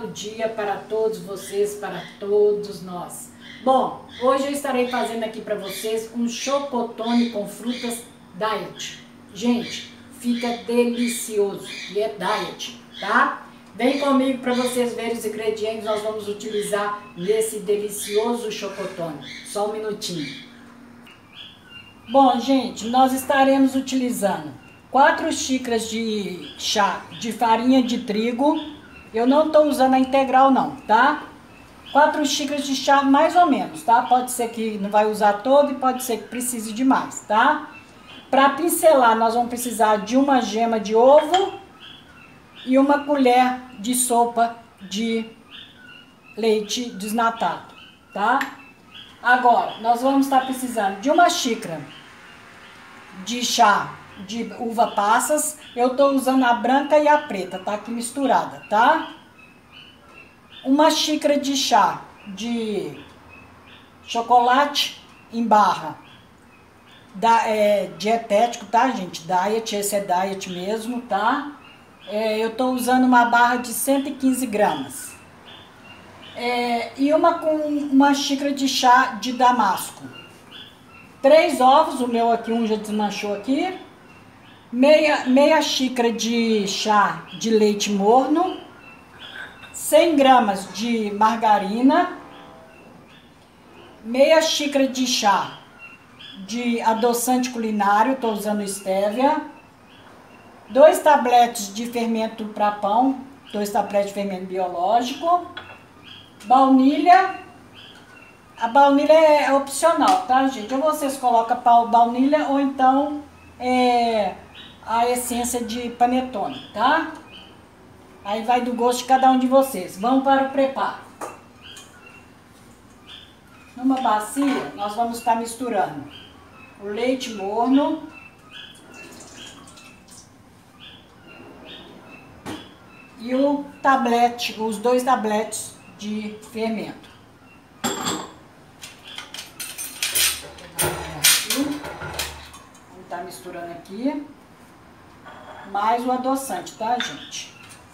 belo dia para todos vocês, para todos nós. Bom, hoje eu estarei fazendo aqui para vocês um chocotone com frutas diet. Gente, fica delicioso e é diet, tá? Vem comigo para vocês verem os ingredientes que nós vamos utilizar nesse delicioso chocotone. Só um minutinho. Bom, gente, nós estaremos utilizando 4 xícaras de chá de farinha de trigo. Eu não estou usando a integral não, tá? 4 xícaras de chá mais ou menos, tá? Pode ser que não vai usar todo e pode ser que precise de mais, tá? Para pincelar, nós vamos precisar de uma gema de ovo e uma colher de sopa de leite desnatado, tá? Agora, nós vamos estar precisando de uma xícara de chá de uva passas. Eu tô usando a branca e a preta, tá aqui misturada, tá? Uma xícara de chá de chocolate em barra, dietético, tá, gente? Diet, esse é diet mesmo, tá? Eu tô usando uma barra de 115 gramas. E uma xícara de chá de damasco. 3 ovos, o meu aqui, um já desmanchou aqui. Meia xícara de chá de leite morno, 100 gramas de margarina, meia xícara de chá de adoçante culinário, estou usando stevia, 2 tabletes de fermento para pão, 2 tabletes de fermento biológico, baunilha. A baunilha é opcional, tá, gente? Ou vocês colocam baunilha ou então a essência de panetone, tá? Aí vai do gosto de cada um de vocês. Vamos para o preparo. Numa bacia, nós vamos estar misturando o leite morno, e os 2 tabletes de fermento. Vamos estar misturando aqui. Mais o adoçante, tá, gente?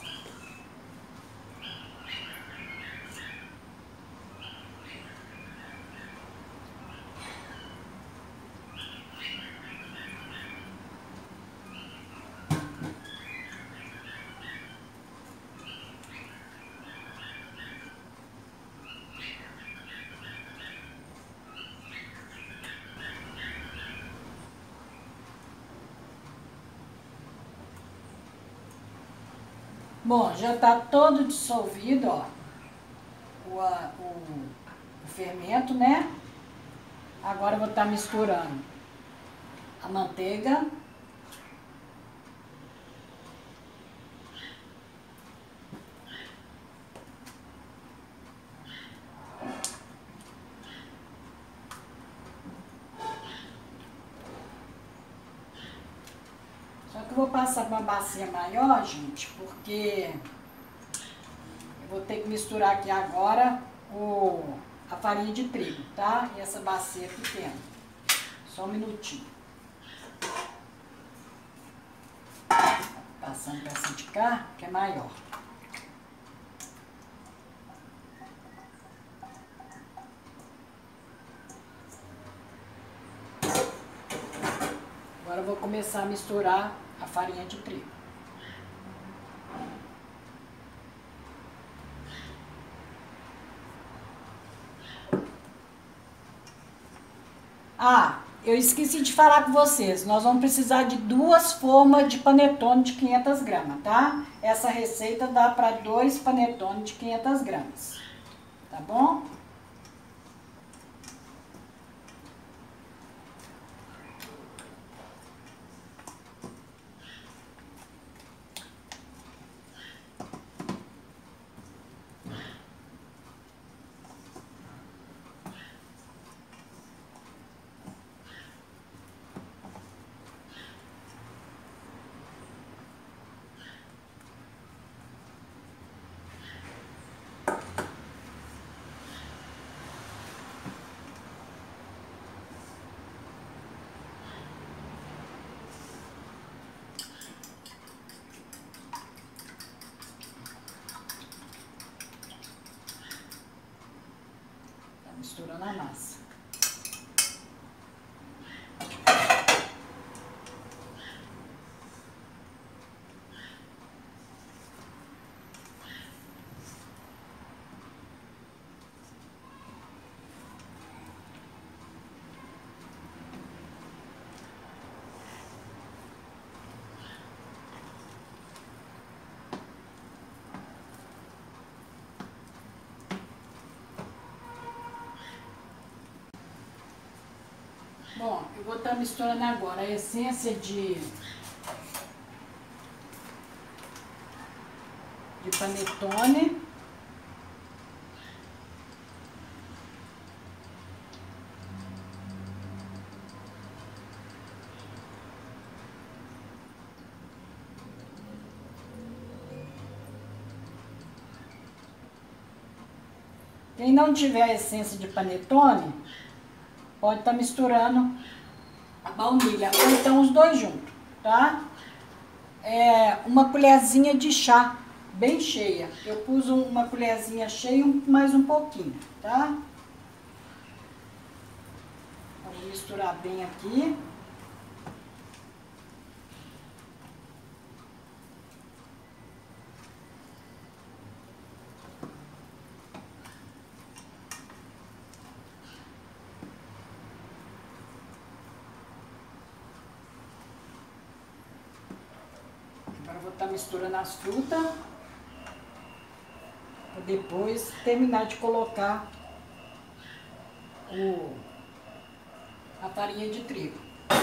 Bom, já está todo dissolvido, ó, o fermento, né? Agora eu vou estar misturando a manteiga, só que eu vou passar para uma bacia maior, gente, porque eu vou ter que misturar aqui agora a farinha de trigo, tá? E essa bacia pequena. Só um minutinho. Passando para essa de cá, que é maior. Agora eu vou começar a misturar a farinha de trigo. Ah, eu esqueci de falar com vocês, nós vamos precisar de 2 formas de panetone de 500 gramas, tá? Essa receita dá para 2 panetones de 500 gramas, tá bom? na massa. Bom, eu vou estar misturando agora a essência de panetone. Quem não tiver a essência de panetone, pode estar misturando a baunilha, ou então os dois juntos, tá? Uma colherzinha de chá, bem cheia. Eu pus uma colherzinha cheia, mais um pouquinho, tá? Vou misturar bem aqui. Agora eu vou estar misturando as frutas, para depois terminar de colocar a farinha de trigo.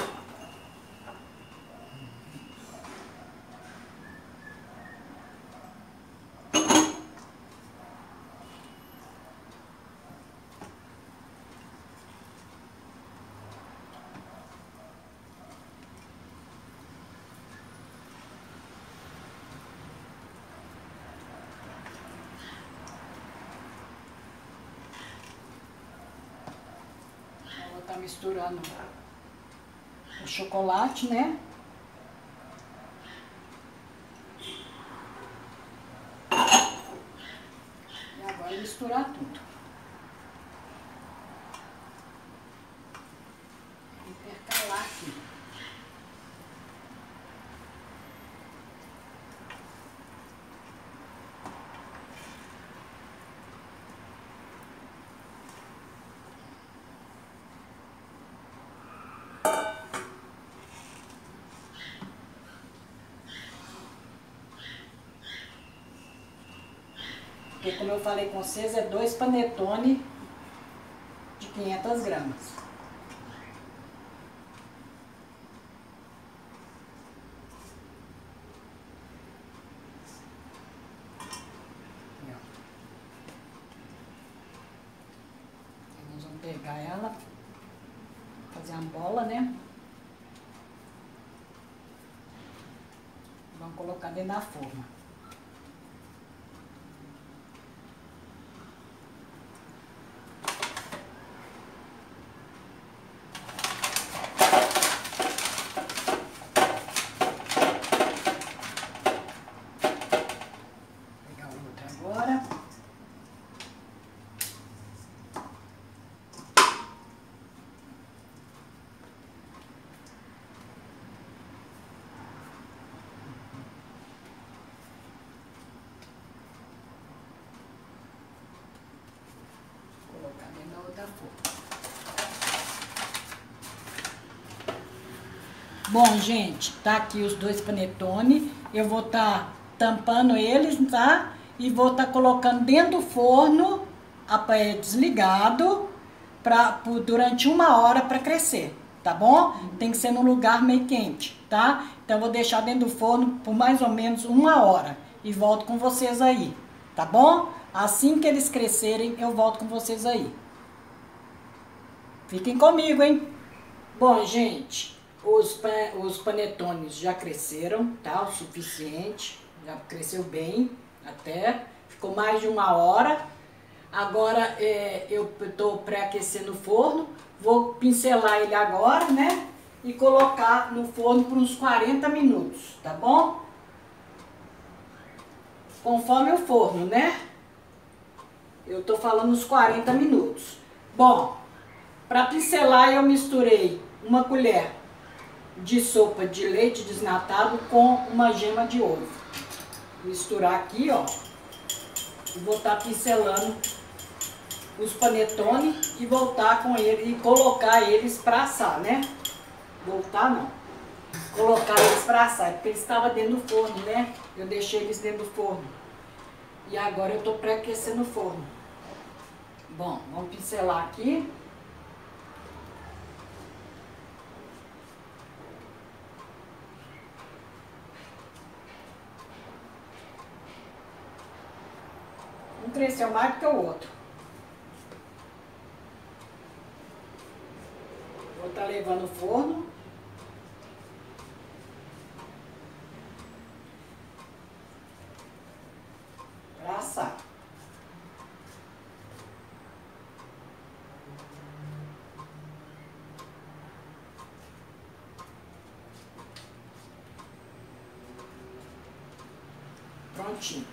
Tá misturando o chocolate, né? E agora misturar tudo. Intercalar aqui. Porque, como eu falei com vocês, é 2 panetone de 500 gramas. Aí nós vamos pegar ela, fazer uma bola, né? Vamos colocar dentro da forma. Da forma. Bom, gente, tá aqui os 2 panetone. Eu vou estar tampando eles, tá? E vou estar colocando dentro do forno, desligado, durante 1 hora para crescer, tá bom? Tem que ser num lugar meio quente, tá? Então eu vou deixar dentro do forno por mais ou menos 1 hora e volto com vocês aí, tá bom? Assim que eles crescerem, eu volto com vocês aí. Fiquem comigo, hein? Bom, gente, os panetones já cresceram, tá? O suficiente. Já cresceu bem, até. Ficou mais de 1 hora. Agora, eu tô pré-aquecendo o forno. Vou pincelar ele agora, né? E colocar no forno por uns 40 minutos, tá bom? Conforme o forno, né? Eu tô falando uns 40 minutos. Bom, para pincelar eu misturei uma colher de sopa de leite desnatado com uma gema de ovo. Misturar aqui, ó. E vou estar pincelando os panetone e voltar com ele e colocar eles para assar, né? Voltar não. Colocar eles para assar, porque eles estavam dentro do forno, né? Eu deixei eles dentro do forno. E agora eu tô pré-aquecendo o forno. Bom, vamos pincelar aqui. Um cresceu mais do que o outro. Vou estar levando o forno. Para assar. Prontinho.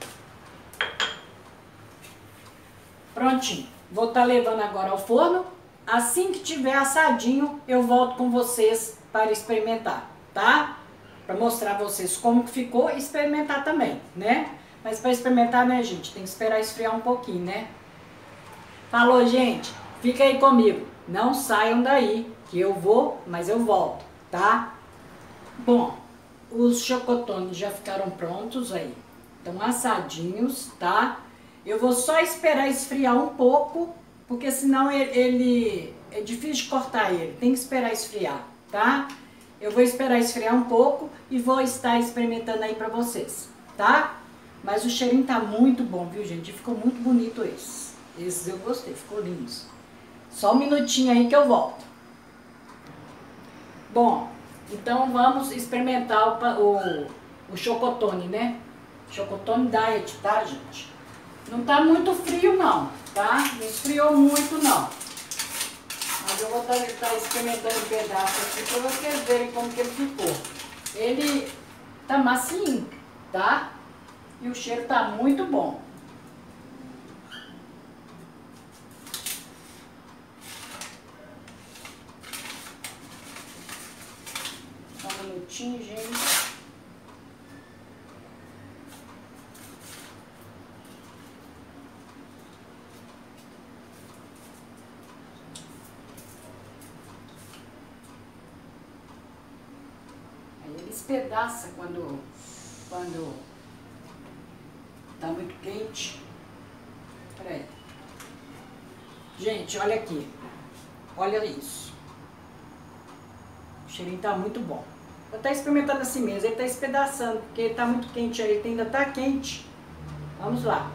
Prontinho. Vou estar levando agora ao forno. Assim que tiver assadinho, eu volto com vocês para experimentar, tá? Para mostrar a vocês como que ficou e experimentar também, né? Mas para experimentar, né, gente, tem que esperar esfriar um pouquinho, né? Falou, gente. Fica aí comigo. Não saiam daí, que eu vou, mas eu volto, tá? Bom, os chocotones já ficaram prontos aí. Estão assadinhos, tá? Eu vou só esperar esfriar um pouco, porque senão ele é difícil de cortar ele. Tem que esperar esfriar, tá? Eu vou esperar esfriar um pouco e vou estar experimentando aí pra vocês, tá? Mas o cheirinho tá muito bom, viu, gente? Ficou muito bonito esse. Esses eu gostei, ficou lindos. Só um minutinho aí que eu volto. Bom, então vamos experimentar o chocotone, né? Chocotone Diet, tá, gente? Não tá muito frio não, tá? Não esfriou muito não. Mas eu vou estar experimentando um pedaço aqui pra vocês verem como que ele ficou. Ele tá macinho, tá? E o cheiro tá muito bom. Só um minutinho, gente. Aí ele espedaça quando tá muito quente. Peraí. Gente, olha aqui. Olha isso. O cheirinho tá muito bom. Vou estar experimentando assim mesmo. Ele tá espedaçando, porque ele tá muito quente aí. Ele ainda tá quente. Vamos lá.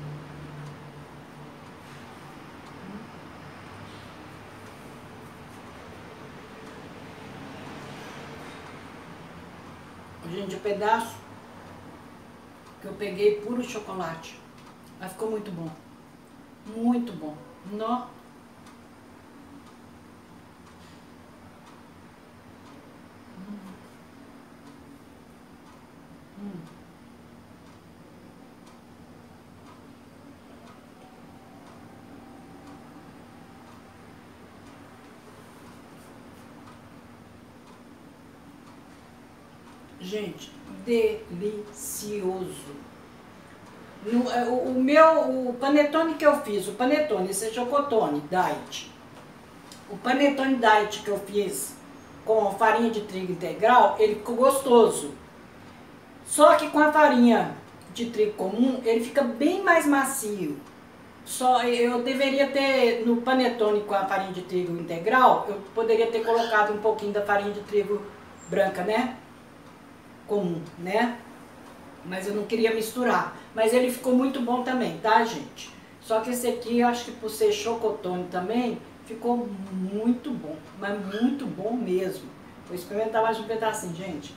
Gente, o pedaço que eu peguei puro chocolate. Mas ficou muito bom. Muito bom. Nó. Gente, delicioso. O panetone que eu fiz, o panetone, esse é chocotone diet. O panetone diet que eu fiz com farinha de trigo integral, ele ficou gostoso. Só que com a farinha de trigo comum, ele fica bem mais macio. Só eu deveria ter, no panetone com a farinha de trigo integral, eu poderia ter colocado um pouquinho da farinha de trigo branca, né? Comum, né? Mas eu não queria misturar. Mas ele ficou muito bom também, tá, gente? Só que esse aqui, eu acho que por ser chocotone também, ficou muito bom. Mas muito bom mesmo. Vou experimentar mais um pedacinho, gente.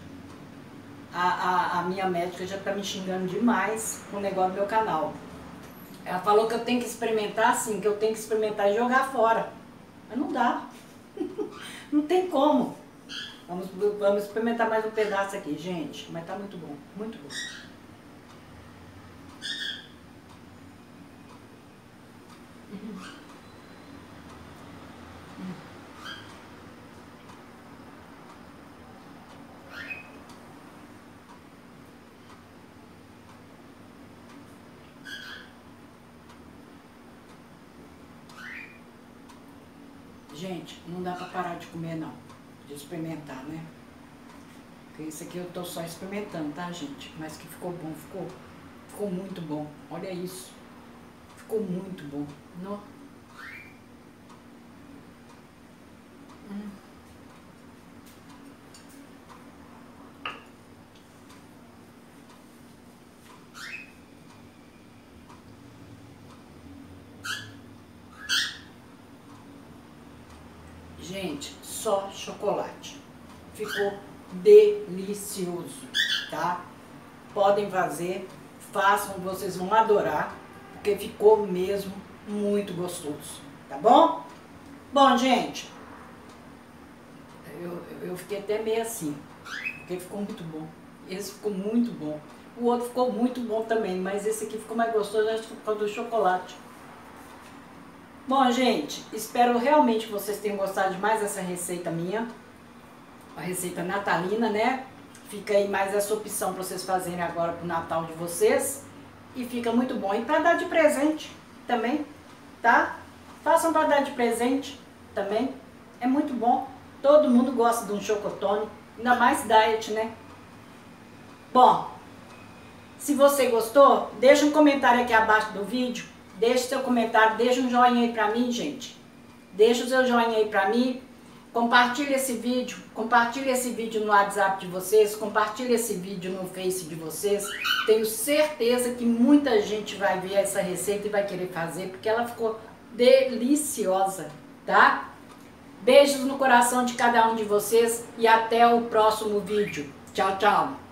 A minha médica já tá me xingando demais com o negócio do meu canal. Ela falou que eu tenho que experimentar assim, que eu tenho que experimentar e jogar fora. Mas não dá. Não tem como. Vamos experimentar mais um pedaço aqui, gente. Mas tá muito bom, muito bom. Gente, não dá pra parar de comer não, de experimentar, né? Porque isso aqui eu tô só experimentando, tá, gente? Mas que ficou bom, ficou muito bom. Olha isso, ficou muito bom. Não? Gente, só chocolate. Ficou delicioso, tá? Podem fazer, façam, vocês vão adorar, porque ficou mesmo muito gostoso, tá bom? Bom, gente, eu fiquei até meio assim, porque ficou muito bom. Esse ficou muito bom. O outro ficou muito bom também, mas esse aqui ficou mais gostoso, acho que por causa do chocolate. Bom, gente, espero realmente que vocês tenham gostado de mais essa receita minha. A receita natalina, né? Fica aí mais essa opção para vocês fazerem agora pro Natal de vocês. E fica muito bom. E para dar de presente também, tá? Façam para dar de presente também. É muito bom. Todo mundo gosta de um chocotone, ainda mais diet, né? Bom, se você gostou, deixa um comentário aqui abaixo do vídeo. Deixe seu comentário, deixa um joinha aí pra mim, gente. Deixa o seu joinha aí pra mim. Compartilhe esse vídeo no WhatsApp de vocês, compartilhe esse vídeo no Face de vocês. Tenho certeza que muita gente vai ver essa receita e vai querer fazer, porque ela ficou deliciosa, tá? Beijos no coração de cada um de vocês e até o próximo vídeo. Tchau, tchau!